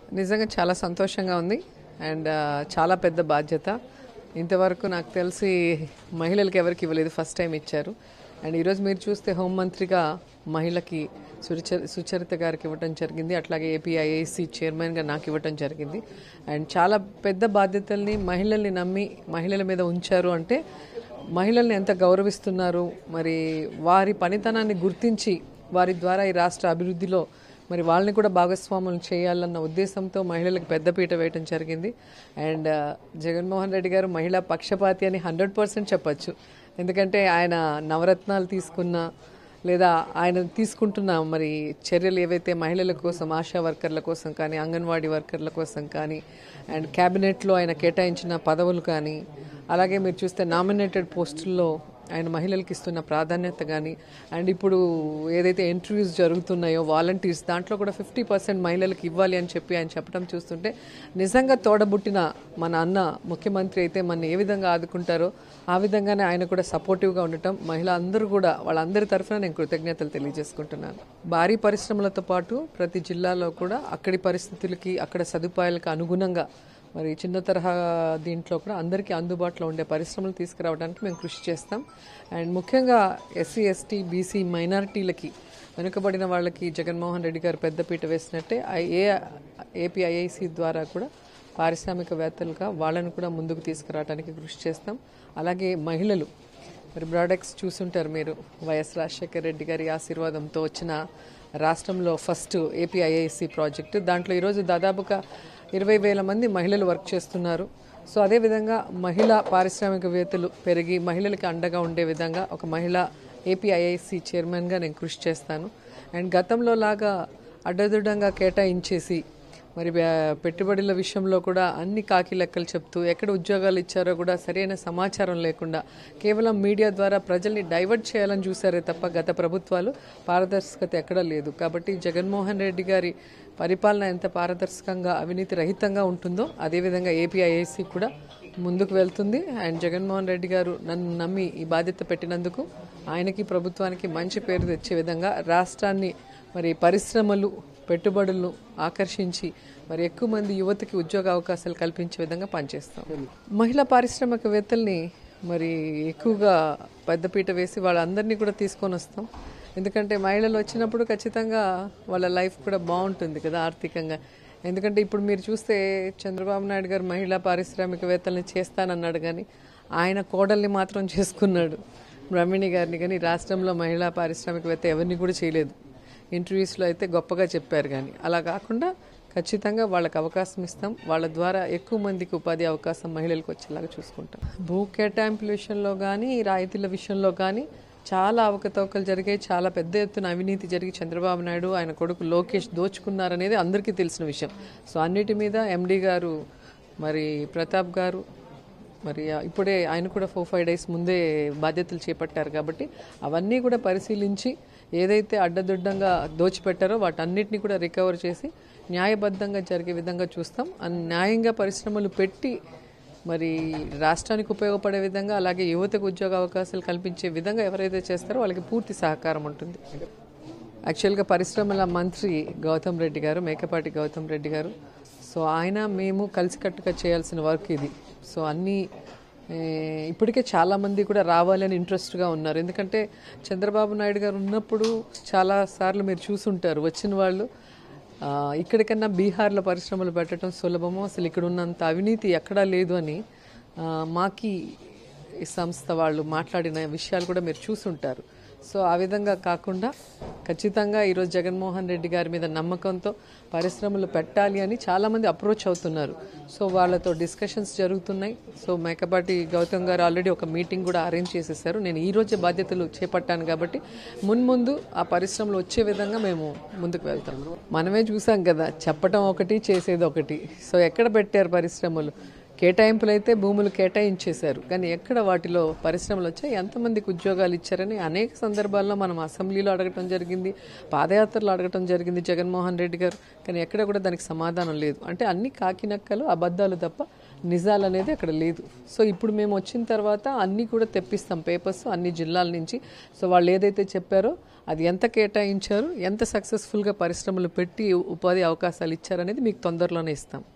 నిజంగా చాలా సంతోషంగా ఉంది అండ్ చాలా పెద్ద బాధ్యత. ఇంతవరకు నాకు తెలిసి మహిళలకు ఎవరికి ఇవ్వలేదు, ఫస్ట్ టైం ఇచ్చారు. అండ్ ఈరోజు మీరు చూస్తే హోంమంత్రిగా మహిళకి సుచరిత గారికి ఇవ్వటం జరిగింది, అట్లాగే ఏపీఐఐసి చైర్మన్గా నాకు ఇవ్వటం జరిగింది. అండ్ చాలా పెద్ద బాధ్యతల్ని మహిళల్ని నమ్మి మహిళల మీద ఉంచారు అంటే మహిళల్ని ఎంత గౌరవిస్తున్నారు, మరి వారి పనితనాన్ని గుర్తించి వారి ద్వారా ఈ రాష్ట్ర అభివృద్ధిలో మరి వాళ్ళని కూడా భాగస్వాములు చేయాలన్న ఉద్దేశంతో మహిళలకు పెద్దపీట వేయటం జరిగింది. అండ్ జగన్మోహన్ రెడ్డి గారు మహిళా పక్షపాతి అని 100% చెప్పచ్చు. ఎందుకంటే ఆయన నవరత్నాలు తీసుకున్న లేదా ఆయన తీసుకుంటున్న మరి చర్యలు ఏవైతే మహిళల కోసం, ఆశా వర్కర్ల కోసం కానీ, అంగన్వాడీ వర్కర్ల కోసం కానీ, అండ్ క్యాబినెట్లో ఆయన కేటాయించిన పదవులు కానీ, అలాగే మీరు చూస్తే నామినేటెడ్ పోస్టుల్లో ఆయన మహిళలకు ఇస్తున్న ప్రాధాన్యత కానీ, అండ్ ఇప్పుడు ఏదైతే ఇంటర్వ్యూస్ జరుగుతున్నాయో వాలంటీర్స్ దాంట్లో కూడా 50% మహిళలకు ఇవ్వాలి అని చెప్పి ఆయన చెప్పడం చూస్తుంటే నిజంగా తోడబుట్టిన మన అన్న ముఖ్యమంత్రి అయితే మన ఏ విధంగా ఆదుకుంటారో ఆ విధంగానే ఆయన కూడా సపోర్టివ్గా ఉండటం మహిళ అందరూ కూడా వాళ్ళందరి తరఫున నేను కృతజ్ఞతలు తెలియజేసుకుంటున్నాను. భారీ పరిశ్రమలతో పాటు ప్రతి జిల్లాలో కూడా అక్కడి పరిస్థితులకి, అక్కడ సదుపాయాలకు అనుగుణంగా మరి చిన్న తరహా దీంట్లో కూడా అందరికీ అందుబాటులో ఉండే పరిశ్రమలు తీసుకురావడానికి మేము కృషి చేస్తాం. అండ్ ముఖ్యంగా ఎస్సీ, ఎస్టీ, బీసీ మైనారిటీలకి, వెనుకబడిన వాళ్ళకి జగన్మోహన్ రెడ్డి గారు పెద్దపీట వేసినట్టే ఏపీఐఐసి ద్వారా కూడా పారిశ్రామికవేత్తలుగా వాళ్ళని కూడా ముందుకు తీసుకురావడానికి కృషి చేస్తాం. అలాగే మహిళలు మరి బ్రాడక్ట్స్ చూసుంటారు మీరు, వైఎస్ రాజశేఖర రెడ్డి గారి ఆశీర్వాదంతో వచ్చిన రాష్ట్రంలో ఫస్ట్ ఏపీఐఐసి ప్రాజెక్టు. దాంట్లో ఈరోజు దాదాపుగా 20,000 మంది మహిళలు వర్క్ చేస్తున్నారు. సో అదేవిధంగా మహిళా పారిశ్రామికవేత్తలు పెరిగి మహిళలకి అండగా ఉండే విధంగా ఒక మహిళా ఏపీఐఐసి చైర్మన్గా నేను కృషి చేస్తాను. అండ్ గతంలో లాగా అడ్డదిడ్డంగా కేటాయించేసి మరి పెట్టుబడుల విషయంలో కూడా అన్ని కాకి లెక్కలు చెప్తూ ఎక్కడ ఉద్యోగాలు ఇచ్చారో కూడా సరైన సమాచారం లేకుండా కేవలం మీడియా ద్వారా ప్రజల్ని డైవర్ట్ చేయాలని చూసారే తప్ప గత ప్రభుత్వాలు పారదర్శకత ఎక్కడా లేదు. కాబట్టి జగన్మోహన్ రెడ్డి గారి పరిపాలన ఎంత పారదర్శకంగా, అవినీతి రహితంగా ఉంటుందో అదేవిధంగా ఏపీఐఐసి కూడా ముందుకు వెళ్తుంది. అండ్ జగన్మోహన్ రెడ్డి గారు నన్ను నమ్మి ఈ బాధ్యత పెట్టినందుకు ఆయనకి, ప్రభుత్వానికి మంచి పేరు తెచ్చే విధంగా రాష్ట్రాన్ని మరి పరిశ్రమలు, పెట్టుబడులను ఆకర్షించి మరి ఎక్కువ మంది యువతకి ఉద్యోగ అవకాశాలు కల్పించే విధంగా పనిచేస్తాం. మహిళా పారిశ్రామికవేత్తల్ని మరి ఎక్కువగా పెద్దపీట వేసి వాళ్ళందరినీ కూడా తీసుకొని వస్తాం. ఎందుకంటే మహిళలు వచ్చినప్పుడు ఖచ్చితంగా వాళ్ళ లైఫ్ కూడా బాగుంటుంది కదా ఆర్థికంగా. ఎందుకంటే ఇప్పుడు మీరు చూస్తే చంద్రబాబు నాయుడు గారు మహిళా పారిశ్రామికవేత్తల్ని చేస్తానన్నాడు కానీ ఆయన కోడల్ని మాత్రం చేసుకున్నాడు, బ్రహ్మిణి గారిని. కానీ రాష్ట్రంలో మహిళా పారిశ్రామికవేత్త ఎవరిని కూడా చేయలేదు. ఇంటర్వ్యూస్లో అయితే గొప్పగా చెప్పారు కానీ అలా కాకుండా ఖచ్చితంగా వాళ్ళకి అవకాశం ఇస్తాం. వాళ్ళ ద్వారా ఎక్కువ మందికి ఉపాధి అవకాశం మహిళలకు వచ్చేలాగా చూసుకుంటాం. భూ కేటాయింపుల విషయంలో కానీ, రాయితీల విషయంలో కానీ చాలా అవకతవకలు జరిగాయి. చాలా పెద్ద ఎత్తున అవినీతి జరిగి చంద్రబాబు నాయుడు, ఆయన కొడుకు లోకేష్ దోచుకున్నారనేది అందరికీ తెలిసిన విషయం. సో అన్నిటి మీద ఎండీ గారు మరి ప్రతాప్ గారు మరి ఇప్పుడే ఆయన కూడా 4-5 డేస్ ముందే బాధ్యతలు చేపట్టారు. కాబట్టి అవన్నీ కూడా పరిశీలించి ఏదైతే అడ్డదిడ్డంగా దోచిపెట్టారో వాటన్నిటిని కూడా రికవర్ చేసి న్యాయబద్ధంగా జరిగే విధంగా చూస్తాం. న్యాయంగా పరిశ్రమలు పెట్టి మరి రాష్ట్రానికి ఉపయోగపడే విధంగా, అలాగే యువతకు ఉద్యోగ అవకాశాలు కల్పించే విధంగా ఎవరైతే చేస్తారో వాళ్ళకి పూర్తి సహకారం ఉంటుంది. యాక్చువల్గా పరిశ్రమల మంత్రి గౌతమ్ రెడ్డి గారు, మేకపాటి గౌతమ్ రెడ్డి గారు, సో ఆయన మేము కలిసికట్టుగా చేయాల్సిన వర్క్ ఇది. సో అన్నీ ఇప్పటికే చాలామంది కూడా రావాలని ఇంట్రెస్ట్గా ఉన్నారు. ఎందుకంటే చంద్రబాబు నాయుడు గారు ఉన్నప్పుడు చాలాసార్లు మీరు చూసుంటారు వచ్చిన వాళ్ళు ఇక్కడికన్నా బీహార్లో పరిశ్రమలు పెట్టడం సులభమో, అసలు ఇక్కడ ఉన్నంత అవినీతి ఎక్కడా లేదు అని మాకి సంస్థ వాళ్ళు మాట్లాడిన విషయాలు కూడా మీరు చూసుంటారు. సో ఆ విధంగా కాకుండా ఖచ్చితంగా ఈరోజు జగన్మోహన్ రెడ్డి గారి మీద నమ్మకంతో పరిశ్రమలు పెట్టాలి అని చాలామంది అప్రోచ్ అవుతున్నారు. సో వాళ్ళతో డిస్కషన్స్ జరుగుతున్నాయి. సో మేకపాటి గౌతమ్ గారు ఆల్రెడీ ఒక మీటింగ్ కూడా అరేంజ్ చేసేసారు. నేను ఈరోజే బాధ్యతలు చేపట్టాను కాబట్టి మున్ముందు ఆ పరిశ్రమలు వచ్చే విధంగా మేము ముందుకు వెళ్తాం. మనమే చూసాం కదా, చెప్పటం ఒకటి, చేసేది ఒకటి. సో ఎక్కడ పెట్టారు పరిశ్రమలు? కేటాయింపులు అయితే భూములు కేటాయించేశారు, కానీ ఎక్కడ వాటిలో పరిశ్రమలు వచ్చాయి, ఎంతమందికి ఉద్యోగాలు ఇచ్చారని అనేక సందర్భాల్లో మనం అసెంబ్లీలో అడగటం జరిగింది, పాదయాత్రలో అడగటం జరిగింది జగన్మోహన్ రెడ్డి గారు. కానీ ఎక్కడ కూడా దానికి సమాధానం లేదు. అంటే అన్ని కాకినక్కలు, అబద్ధాలు తప్ప నిజాలు అనేది అక్కడ లేదు. సో ఇప్పుడు మేము వచ్చిన తర్వాత అన్నీ కూడా తెప్పిస్తాం పేపర్స్ అన్ని జిల్లాల నుంచి. సో వాళ్ళు ఏదైతే చెప్పారో అది ఎంత కేటాయించారు, ఎంత సక్సెస్ఫుల్గా పరిశ్రమలు పెట్టి ఉపాధి అవకాశాలు ఇచ్చారనేది మీకు తొందరలోనే ఇస్తాం.